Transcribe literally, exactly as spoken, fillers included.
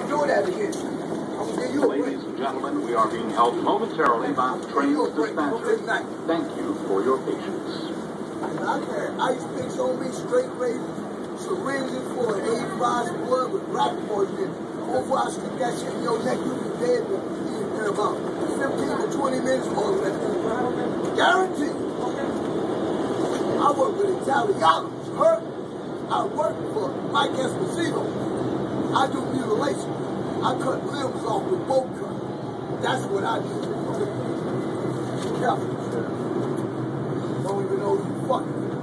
ever do that again. I'm gonna give you a break. Ladies and gentlemen, we are being helped momentarily by the train dispatcher. Thank you for your patience. I had ice picks on me, straight razors, syringes full of eighty-five blood with black poison in it. Before I stick that shit in your neck, you'll be dead in about fifteen to twenty minutes or less. Guaranteed. I work with Italianos, heard? I work for Mike Esposito. I do mutilation. I cut limbs off with bolt cut. That's what I do. Careful. Don't even know who you fucking